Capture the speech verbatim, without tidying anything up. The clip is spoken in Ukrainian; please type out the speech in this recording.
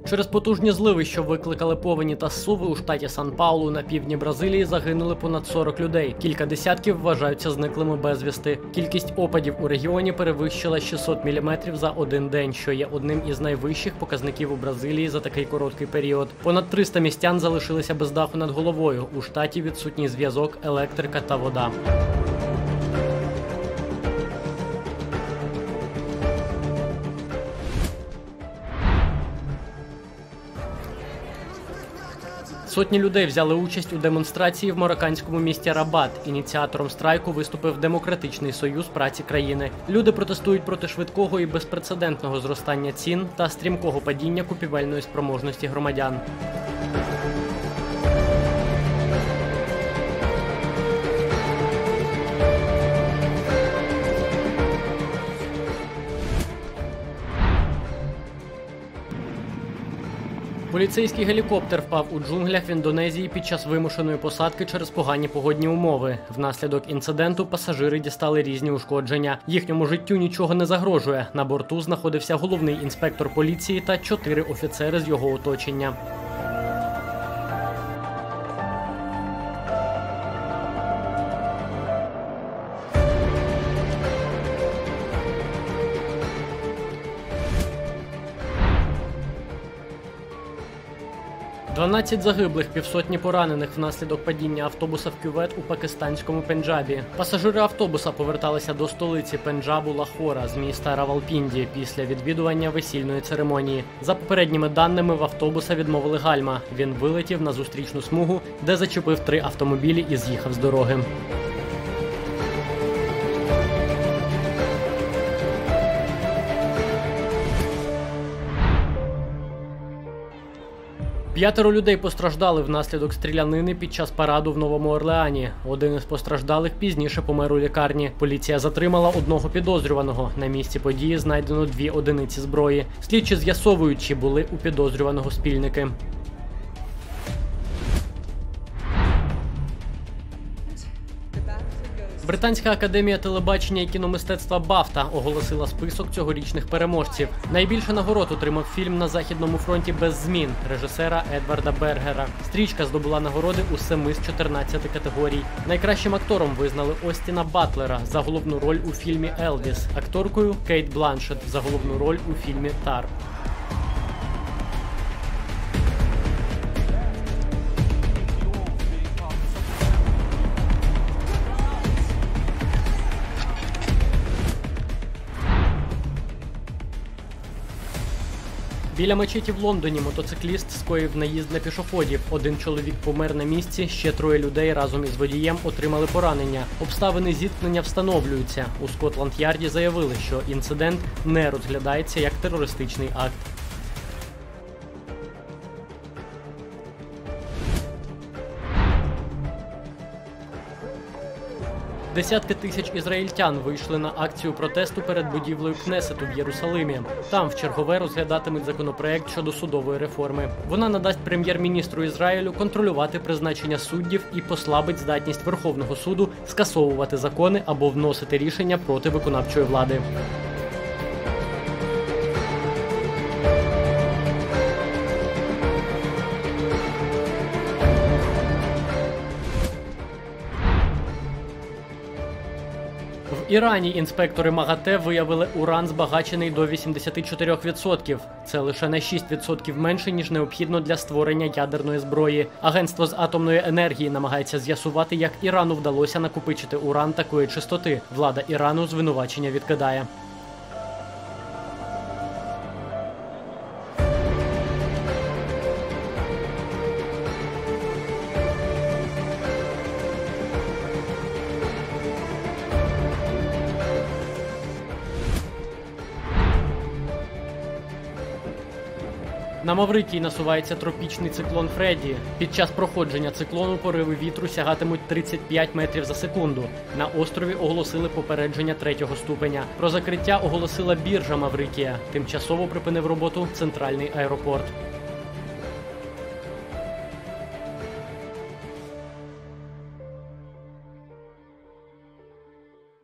Через потужні зливи, що викликали повені та зсуви, у штаті Сан-Паулу на півдні Бразилії загинули понад сорок людей. Кілька десятків вважаються зниклими безвісти. Кількість опадів у регіоні перевищила шістсот міліметрів за один день, що є одним із найвищих показників у Бразилії за такий короткий період. Понад триста містян залишилися без даху над головою. У штаті відсутній зв'язок, електрика та вода. Сотні людей взяли участь у демонстрації в марокканському місті Рабат. Ініціатором страйку виступив Демократичний союз праці країни. Люди протестують проти швидкого і безпрецедентного зростання цін та стрімкого падіння купівельної спроможності громадян. Поліцейський гелікоптер впав у джунглях в Індонезії під час вимушеної посадки через погані погодні умови. Внаслідок інциденту пасажири дістали різні ушкодження. Їхньому життю нічого не загрожує. На борту знаходився головний інспектор поліції та чотири офіцери з його оточення. дванадцять загиблих, півсотні поранених внаслідок падіння автобуса в кювет у пакистанському Пенджабі. Пасажири автобуса поверталися до столиці Пенджабу Лахора з міста Равалпінді після відвідування весільної церемонії. За попередніми даними, в автобуса відмовили гальма. Він вилетів на зустрічну смугу, де зачепив три автомобілі і з'їхав з дороги. П'ятеро людей постраждали внаслідок стрілянини під час параду в Новому Орлеані. Один із постраждалих пізніше помер у лікарні. Поліція затримала одного підозрюваного. На місці події знайдено дві одиниці зброї. Слідчі з'ясовують, чи були у підозрюваного спільники. Британська академія телебачення і кіномистецтва «Бафта» оголосила список цьогорічних переможців. Найбільше нагород отримав фільм «На Західному фронті без змін» режисера Едварда Бергера. Стрічка здобула нагороди у семи з чотирнадцяти категорій. Найкращим актором визнали Остіна Батлера за головну роль у фільмі «Елвіс», акторкою Кейт Бланшетт за головну роль у фільмі «Тар». Біля мечеті в Лондоні мотоцикліст скоїв наїзд на пішоходів. Один чоловік помер на місці, ще троє людей разом із водієм отримали поранення. Обставини зіткнення встановлюються. У Скотланд-Ярді заявили, що інцидент не розглядається як терористичний акт. Десятки тисяч ізраїльтян вийшли на акцію протесту перед будівлею Кнесету в Єрусалимі. Там вчергове розглядатимуть законопроект щодо судової реформи. Вона надасть прем'єр-міністру Ізраїлю контролювати призначення суддів і послабить здатність Верховного суду скасовувати закони або вносити рішення проти виконавчої влади. В Ірані інспектори МАГАТЕ виявили уран, збагачений до вісімдесяти чотирьох відсотків. Це лише на шість відсотків менше, ніж необхідно для створення ядерної зброї. Агентство з атомної енергії намагається з'ясувати, як Ірану вдалося накопичити уран такої чистоти. Влада Ірану звинувачення відкидає. На Маврикії насувається тропічний циклон Фредді. Під час проходження циклону пориви вітру сягатимуть тридцять п'ять метрів за секунду. На острові оголосили попередження третього ступеня. Про закриття оголосила біржа Маврикія. Тимчасово припинив роботу центральний аеропорт.